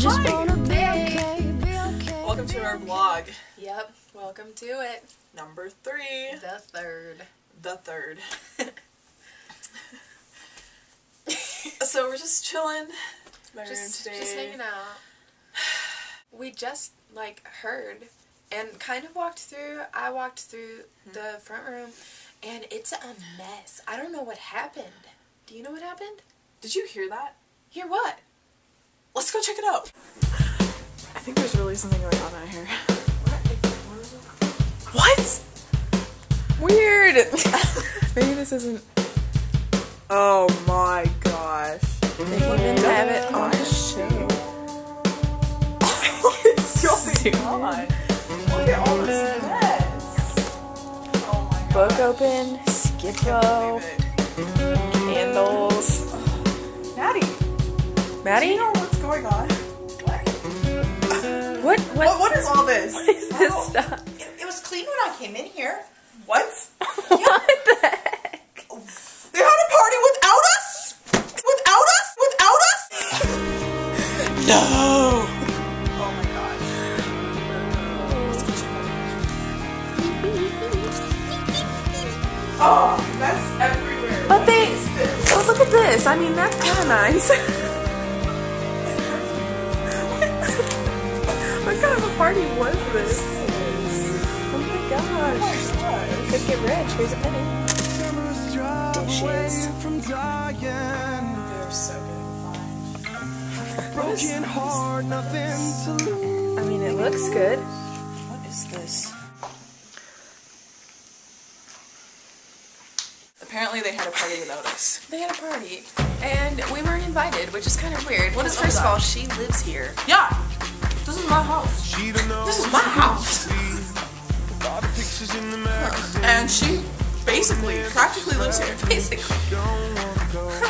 just Hi. wanna be okay, be okay. Welcome to our vlog. Yep, welcome to it. Number 3. The third. The third. So we're just chilling. Just hanging out. We just heard and kind of walked through. I walked through the front room and it's a mess. I don't know what happened. Do you know what happened? Did you hear that? Hear what? Let's go check it out. I think there's really something going on out here. What? Weird. Maybe this isn't. Oh my gosh. They even have it on show. What is going on? Look at all this mess. Oh my gosh. Book open, skip rope, candles. Maddie? Do you know what's going on? What is all this? What is this stuff? It was clean when I came in here. What? What the heck? They had a party without us? Without us? Without us? No! Oh my gosh. Let's go check it out. Oh, that's everywhere. But oh, look at this. I mean, that's kind of nice. What kind of a party was this? Oh my gosh. Could get rich. Here's a penny. Dishes. They're so good. Broken heart, nothing to lose. I mean, it looks good. What is this? Apparently they had a party without us. They had a party, and we weren't invited, which is kind of weird. Well, first of all, she lives here. Yeah! This is my house. This is my house. And she basically, practically lives here. Basically.